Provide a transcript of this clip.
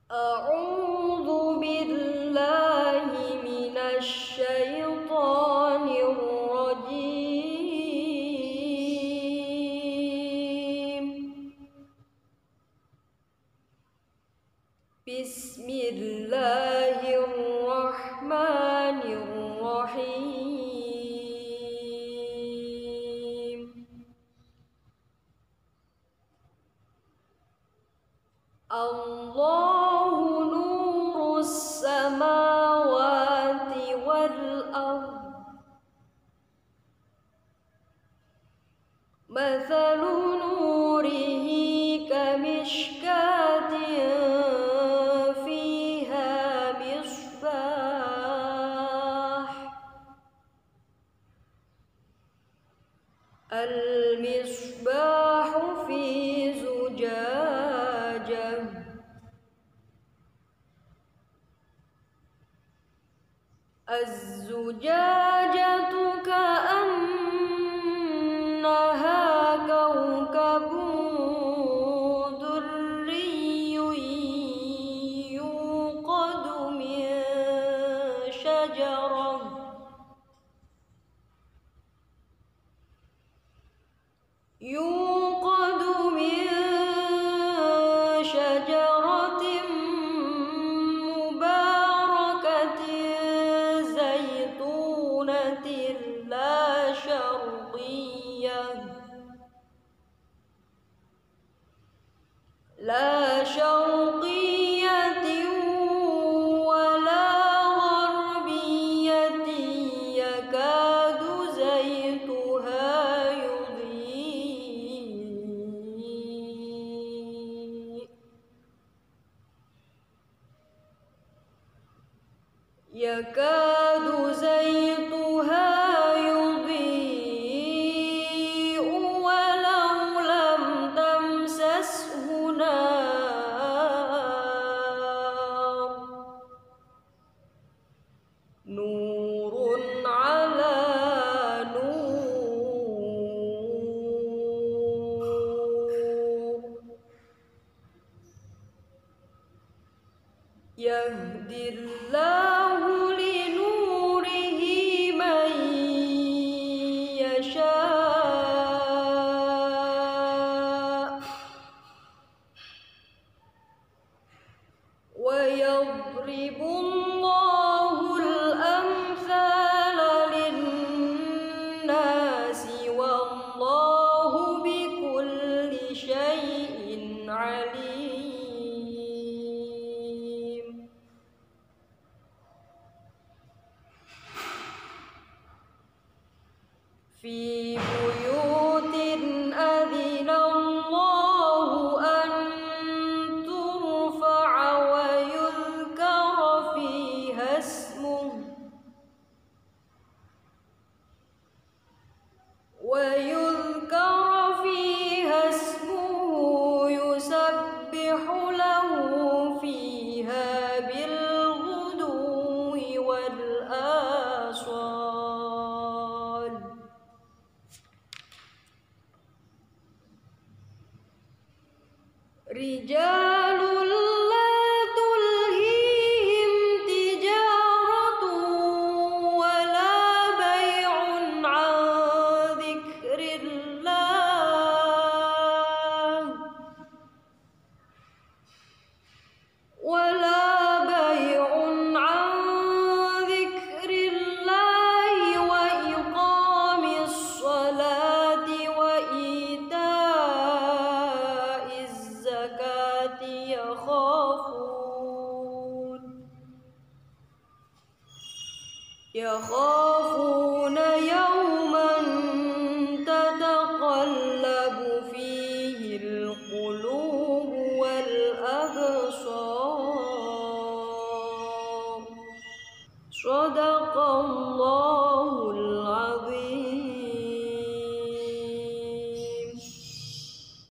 أعوذ بالله من الشيطان الرجيم. بسم الله الرحمن الرحيم. الله نور السماوات والأرض، مثل نوره كمشكاة فيها مصباح، المصباح في زجاجة، الزجاجة كأنها كوكب دري يوقد من شجرة مباركة زيتونة لا شرقية ولا غربية يكاد زيتها يضيء ولو لم تمسسه نار، نور على نور، يهدي الله لنوره من يشاء ويضرب الله الأمثال للناس والله بكل شيء عليم. في بيوت أذن الله أن ترفع ويذكر فيها اسمه يسبح له فيها بالغدو والآصال. رجال لا تلهيهم تجارة ولا بيع عن ذكر الله وإقام الصلاة وإيتاء الزكاة يخافون يوما تتقلب فيه القلوب والأبصار. صدق الله.